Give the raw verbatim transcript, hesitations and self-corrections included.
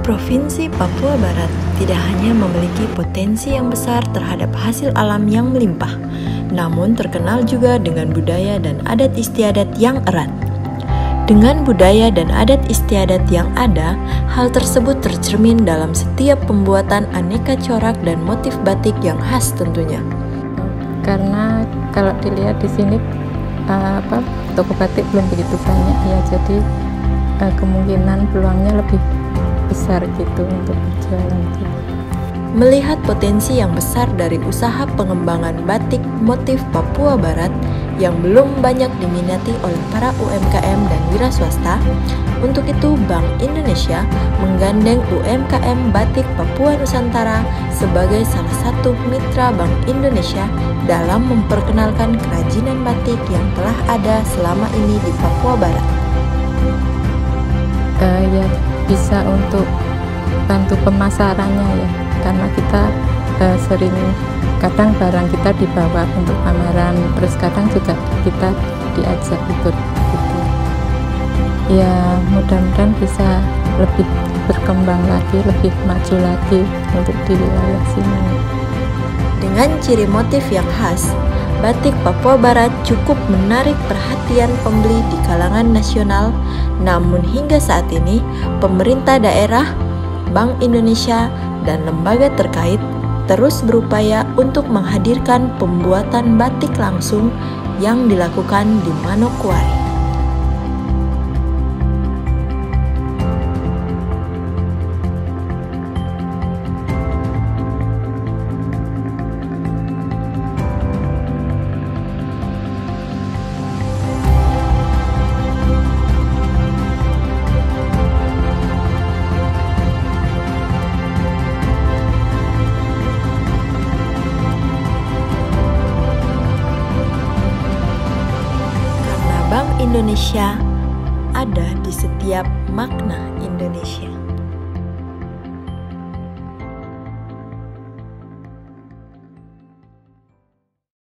Provinsi Papua Barat tidak hanya memiliki potensi yang besar terhadap hasil alam yang melimpah, namun terkenal juga dengan budaya dan adat istiadat yang erat. Dengan budaya dan adat istiadat yang ada, hal tersebut tercermin dalam setiap pembuatan aneka corak dan motif batik yang khas tentunya. Karena kalau dilihat di sini uh, apa toko batik belum begitu banyak ya, jadi uh, kemungkinan peluangnya lebih besar gitu untuk berjualan gitu. Melihat potensi yang besar dari usaha pengembangan batik motif Papua Barat yang belum banyak diminati oleh para U M K M dan wira swasta, untuk itu Bank Indonesia menggandeng U M K M Batik Papua Nusantara sebagai salah satu mitra Bank Indonesia dalam memperkenalkan kerajinan batik yang telah ada selama ini di Papua Barat. Uh, ya bisa untuk bantu pemasarannya ya, karena kita uh, sering kadang barang kita dibawa untuk pameran, terus kadang juga kita diajak ikut gitu. Ya mudah-mudahan bisa lebih berkembang lagi, lebih maju lagi untuk di wilayah sini. Dengan ciri motif yang khas, batik Papua Barat cukup menarik perhatian pembeli di kalangan nasional, namun hingga saat ini pemerintah daerah, Bank Indonesia, dan lembaga terkait terus berupaya untuk menghadirkan pembuatan batik langsung yang dilakukan di Manokwari. Bank Indonesia ada di setiap makna Indonesia.